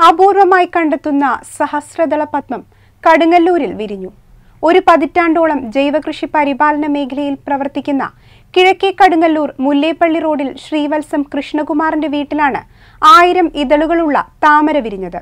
അപൂർവമായി കണ്ടെത്തുന്ന സഹസ്രദള പത്മം കടുങ്ങല്ലൂരിൽ വിരിഞ്ഞു. ഒരു പതിറ്റാണ്ടോളം ജൈവകൃഷി പരിപാലന മേഖലയിൽ പ്രവർത്തിക്കുന്ന കിഴക്കേ കടുങ്ങല്ലൂർ മുല്ലേപ്പള്ളി റോഡിൽ ശ്രീവത്സം കൃഷ്ണകുമാറിന്റെ വീട്ടിലാണ് 1000 ഇതളുകളുള്ള താമര വിരിഞ്ഞത്.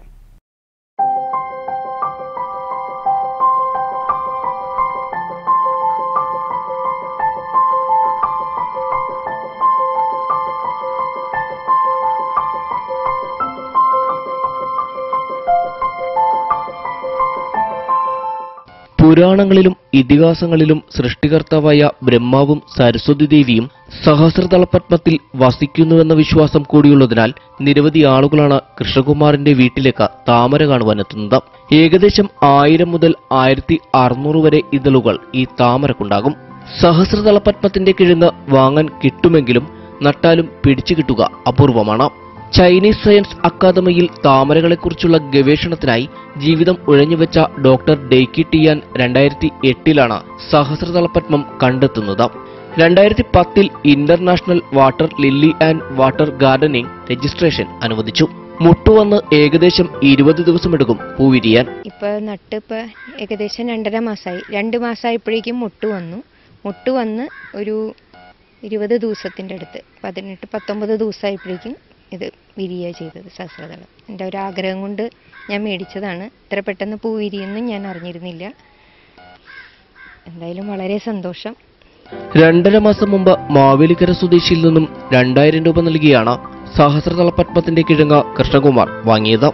പുരാണങ്ങളിലും ഇതിഹാസങ്ങളിലും സൃഷ്ടികർത്താവായ ബ്രഹ്മാവും സരസ്വതി ദേവിയും സഹസ്രദളപത്മത്തിൽ വസിക്കുന്നുവെന്ന വിശ്വാസം കൂടിയുള്ളതിനാൽ നിരവധി ആളുകളാണ് കൃഷ്ണകുമാറിന്റെ വീട്ടിലേക്ക് താമര കാണുവാനെത്തുന്നത്. ഏകദേശം 1000 മുതൽ 1600 വരെ ഇതളുകൾ ഈ താമരക്കുണ്ടാകും. സഹസ്രദളപത്മത്തിന്റെ കിഴങ്ങ് വാങ്ങാൻ കിട്ടുമെങ്കിലും നട്ടാലും പിടിച്ചു കിട്ടുക അപൂർവമാണ്. ചൈനീസ് സയൻസ് അക്കാദമിയിൽ താമരകളെക്കുറിച്ചുള്ള ഗവേഷണത്തിനായി ജീവിതം ഉഴഞ്ഞുവെച്ച ഡോക്ടർ ഡെയ്ക്കി ടിയാൻ 2008 സഹസ്രദളപത്മം കണ്ടെത്തുന്നത്. 2010 international water lily and water gardening registration അനുവദിച്ചു. മുട്ടുവന്ന് ഏകദേശം 20 ദിവസമെടുക്കും പൂവിരിയാൻ. ഇപ്പൊ ഏകദേശം 2.5 മാസമായി. 2 മാസമായപ്പോഴേക്കും മുട്ടു വന്ന് ഒരു 20 ദിവസത്തിന്റെ അടുത്ത് 18-19 ദിവസമായപ്പോഴേക്കും ഇത് വിരിയുക ചെയ്തത് സഹസ്രദളം. എൻ്റെ ഒരു ആഗ്രഹം കൊണ്ട് ഞാൻ മേടിച്ചതാണ്. ഇത്ര പെട്ടെന്ന് പൂ വിരിയെന്നും ഞാൻ അറിഞ്ഞിരുന്നില്ല. എന്തായാലും വളരെ സന്തോഷം. 2.5 മാസം മുമ്പ് മാവേലിക്കര സ്വദേശിയിൽ നിന്നും 2000 രൂപ നൽകിയാണ് സഹസ്രദളപത്മത്തിന്റെ കിഴങ്ങ് കൃഷ്ണകുമാർ വാങ്ങിയത്.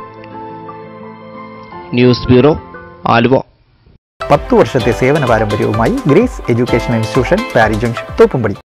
News bureau, Aluva. 10 വർഷത്തെ സേവന പാരമ്പര്യവുമായി Grace education institution, Pari junction, Thoppumpady.